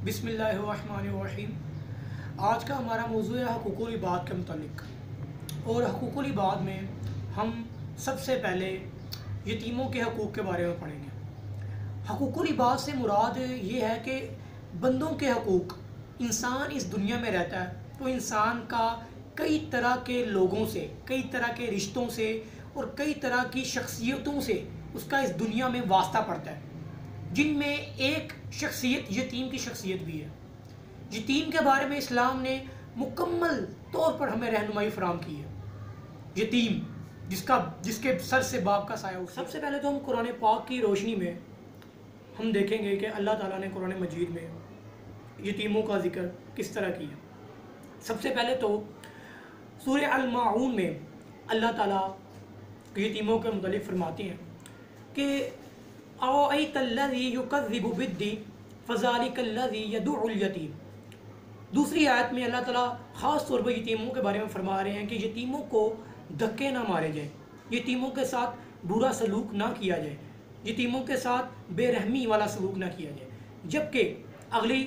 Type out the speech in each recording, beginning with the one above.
بسم اللہ الرحمن الرحیم۔ آج کا ہمارا موضوع ہے حقوق العباد کے متعلق، اور حقوق العباد میں ہم سب سے پہلے یتیموں کے حقوق کے بارے میں پڑھیں گے۔ حقوق العباد سے مراد یہ ہے کہ بندوں کے حقوق۔ انسان اس دنیا میں رہتا ہے تو انسان کا کئی طرح کے لوگوں سے، کئی طرح کے رشتوں سے اور کئی طرح کی شخصیتوں سے اس کا اس دنیا میں واسطہ پڑتا ہے، جن میں ایک شخصیت یتیم کی شخصیت بھی ہے۔ یتیم کے بارے میں اسلام نے مکمل طور پر ہمیں رہنمائی فراہم کی ہے۔ یتیم جس کے سر سے باپ کا سایہ اٹھتا ہے۔ سب سے پہلے تو ہم قرآن پاک کی روشنی میں ہم دیکھیں گے کہ اللہ تعالیٰ نے قرآن مجید میں یتیموں کا ذکر کس طرح کیا۔ سب سے پہلے تو سورہ الماعون میں اللہ تعالیٰ یتیموں کے متعلق فرماتے ہیں کہ اَوَرَأَيْتَ الَّذِي يُكَذِّبُ بِالدِّينِ فَذَلِكَ الَّذِي يَدُعُّ الْيَتِيمَ۔ دوسری آیت میں اللہ تعالیٰ خاص طور پر یتیموں کے بارے میں فرما رہے ہیں کہ یتیموں کو دھکے نہ مارے جائیں، یتیموں کے ساتھ برا سلوک نہ کیا جائے، یتیموں کے ساتھ بے رحمی والا سلوک نہ کیا جائے۔ جبکہ اگلی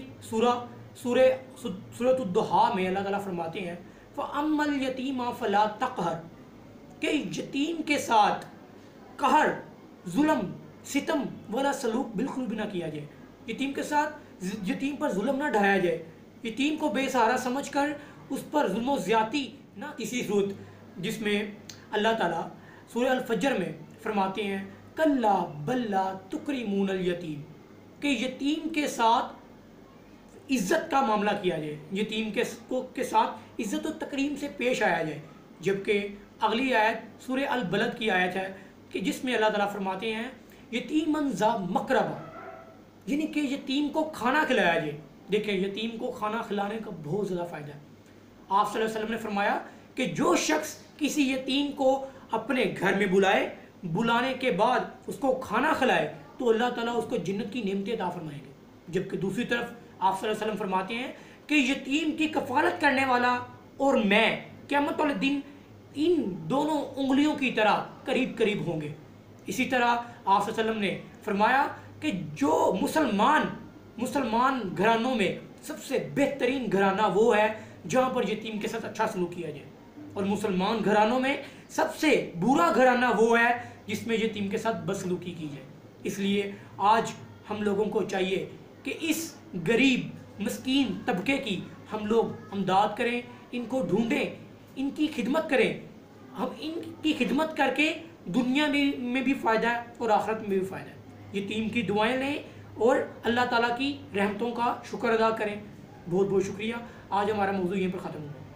سورۃ الضحیٰ میں اللہ تعالیٰ فرماتے ہیں فَأَمَّا الْيَتِيمَ فَلَا تَقْهَرْ، کہ یتیم کے ساتھ قہر، ظلم، ستم والا سلوک بالکل بھی نہ کیا جائے۔ یتیم کے ساتھ یتیم پر ظلم نہ ڈھایا جائے، یتیم کو بے سہارا سمجھ کر اس پر ظلم و زیادتی نہ کسی صورت، جس میں اللہ تعالیٰ سورہ الفجر میں فرماتے ہیں کَلَّا بَل لَا تُکْرِمُونَ الْیَتِیم، کہ یتیم کے ساتھ عزت کا معاملہ کیا جائے، یتیم کے ساتھ عزت و تکریم سے پیش آیا جائے۔ جبکہ اگلی آیت سورہ البلد کی آیت ہے کہ جس میں اللہ تعالیٰ فرماتے ہیں یتیماً ذا مقربہ، یعنی کہ یتیم کو کھانا کھلایا جائے۔ دیکھیں یتیم کو کھانا کھلانے کا بہت زیادہ فائدہ ہے۔ آپ صلی اللہ علیہ وسلم نے فرمایا کہ جو شخص کسی یتیم کو اپنے گھر میں بلائے، بلانے کے بعد اس کو کھانا کھلائے تو اللہ تعالیٰ اس کو جنت کی نعمتیں عطا فرمائیں گے۔ جبکہ دوسری طرف آپ صلی اللہ علیہ وسلم فرماتے ہیں کہ یتیم کی کفالت کرنے والا اور میں قیامت والے دن ان دونوں انگلیوں کی طرح قریب قریب ہوں گے۔ اسی طرح آپ صلی اللہ علیہ وسلم نے فرمایا کہ جو مسلمان گھرانوں میں سب سے بہترین گھرانہ وہ ہے جہاں پر یتیم کے ساتھ اچھا سلوک کیا جائے، اور مسلمان گھرانوں میں سب سے برا گھرانہ وہ ہے جس میں یتیم کے ساتھ بدسلوکی کی جائے۔ اس لیے آج ہم لوگوں کو چاہیے کہ اس غریب مسکین طبقے کی ہم لوگ امداد کریں، ان کو ڈھونڈیں، ان کی خدمت کریں۔ ہم ان کی خدمت کر کے دنیا میں بھی فائدہ ہے اور آخرت میں بھی فائدہ ہے۔ یتیم کی دعائیں لیں اور اللہ تعالیٰ کی رحمتوں کا شکر ادا کریں۔ بہت بہت شکریہ۔ آج ہمارا موضوع یہیں پر ختم ہوا۔